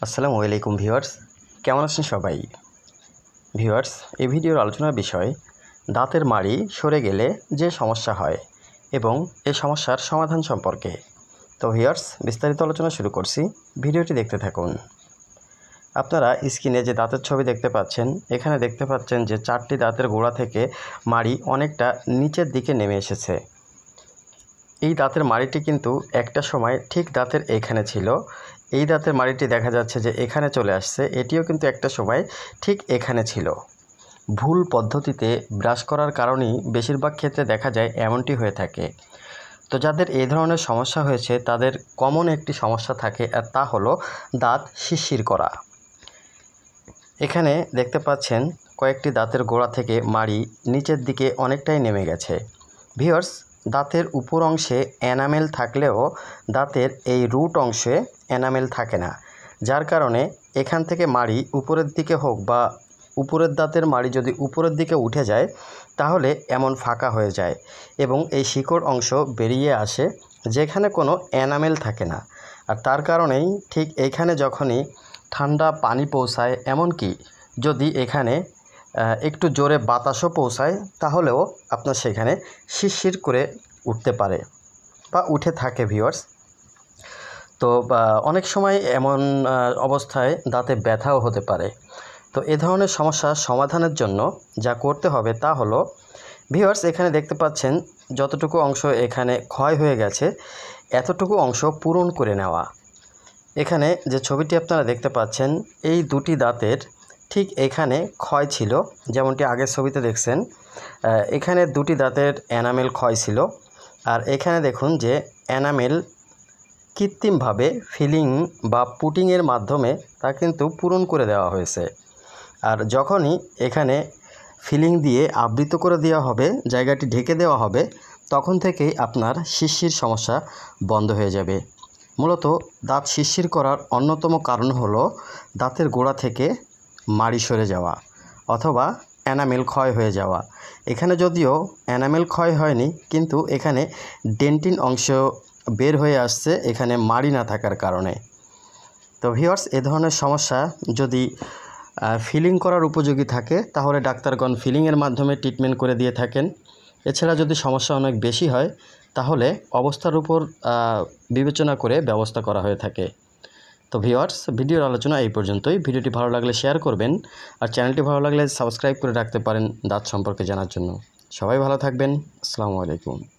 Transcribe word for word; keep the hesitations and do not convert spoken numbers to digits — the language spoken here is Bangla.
আসসালামু আলাইকুম ভিউয়ার্স, কেমন আছেন সবাই? ভিউয়ার্স, এই ভিডিওর আলোচনার বিষয় দাঁতের মাড়ি সরে গেলে যে সমস্যা হয় এবং এই সমস্যার সমাধান সম্পর্কে। তো ভিউয়ার্স, বিস্তারিত আলোচনা শুরু করছি, ভিডিওটি দেখতে থাকুন। আপনারা স্ক্রিনে যে দাঁতের ছবি দেখতে পাচ্ছেন, এখানে দেখতে পাচ্ছেন যে চারটি দাঁতের গোড়া থেকে মাড়ি অনেকটা নিচের দিকে নেমে এসেছে। এই দাঁতের মাড়িটি কিন্তু একটা সময় ঠিক দাঁতের এখানে ছিল। এই দাঁতের মাড়িটি দেখা যাচ্ছে যে এখানে চলে আসছে, এটিও কিন্তু একটা সময় ঠিক এখানে ছিল। ভুল পদ্ধতিতে ব্রাশ করার কারণেই বেশিরভাগ ক্ষেত্রে দেখা যায় এমনটি হয়ে থাকে। তো যাদের এই ধরনের সমস্যা হয়েছে তাদের কমন একটি সমস্যা থাকে, আর তা হলো দাঁত শিরশির করা। এখানে দেখতে পাচ্ছেন কয়েকটি দাঁতের গোড়া থেকে মাড়ি নিচের দিকে অনেকটাই নেমে গেছে। ভিউয়ার্স, দাঁতের উপর অংশে এনামেল থাকলেও দাঁতের এই রুট অংশে এনামেল থাকে না, যার কারণে এখান থেকে মাড়ি উপরের দিকে হোক বা উপরের দাঁতের মাড়ি যদি উপরের দিকে উঠে যায় তাহলে এমন ফাঁকা হয়ে যায় এবং এই শিকড় অংশ বেরিয়ে আসে যেখানে কোনো এনামেল থাকে না। আর তার কারণেই ঠিক এইখানে যখনই ঠান্ডা পানি পৌঁছায়, এমনকি যদি এখানে একটু জোরে বাতাসও পৌঁছায় তাহলেও আপনার সেখানে শিরশির করে উঠতে পারে বা উঠে থাকে ভিউয়ার্স। তো অনেক সময় এমন অবস্থায় দাঁতে ব্যথাও হতে পারে। তো এ ধরনের সমস্যার সমাধানের জন্য যা করতে হবে তা হলো, ভিউয়ার্স এখানে দেখতে পাচ্ছেন যতটুকু অংশ এখানে ক্ষয় হয়ে গেছে এতটুকু অংশ পূরণ করে নেওয়া। এখানে যে ছবিটি আপনারা দেখতে পাচ্ছেন, এই দুটি দাঁতের ঠিক এখানে ক্ষয় ছিল, যেমনটি আগের ছবিতে দেখছেন। এখানে দুটি দাঁতের এনামেল ক্ষয় ছিল, আর এখানে দেখুন যে এনামেল কৃত্রিমভাবে ফিলিং বা পুটিংয়ের মাধ্যমে তা কিন্তু পূরণ করে দেওয়া হয়েছে। আর যখনই এখানে ফিলিং দিয়ে আবৃত করে দেওয়া হবে, জায়গাটি ঢেকে দেওয়া হবে, তখন থেকেই আপনার শিরশির সমস্যা বন্ধ হয়ে যাবে। মূলত দাঁত শিরশির করার অন্যতম কারণ হলো দাঁতের গোড়া থেকে মাড়ি সরে যাওয়া অথবা এনামেল ক্ষয় হয়ে যাওয়া। এখানে যদিও এনামেল ক্ষয় হয়নি, কিন্তু এখানে ডেন্টিন অংশ বের হয়ে আসছে এখানে মাড়ি না থাকার কারণে। তো ভিউয়ার্স, এ ধরনের সমস্যা যদি ফিলিং করার উপযোগী থাকে তাহলে ডাক্তারগণ ফিলিংয়ের মাধ্যমে ট্রিটমেন্ট করে দিয়ে থাকেন। এছাড়া যদি সমস্যা অনেক বেশি হয় তাহলে অবস্থার উপর বিবেচনা করে ব্যবস্থা করা হয়ে থাকে। তো ভিউয়ার্স, ভিডিওর আলোচনা এই পর্যন্তই। ভিডিওটি ভালো লাগলে শেয়ার করবেন, আর চ্যানেলটি ভালো লাগলে সাবস্ক্রাইব করে রাখতে পারেন দাঁত সম্পর্কে জানার জন্য। সবাই ভালো থাকবেন। আসসালামু আলাইকুম।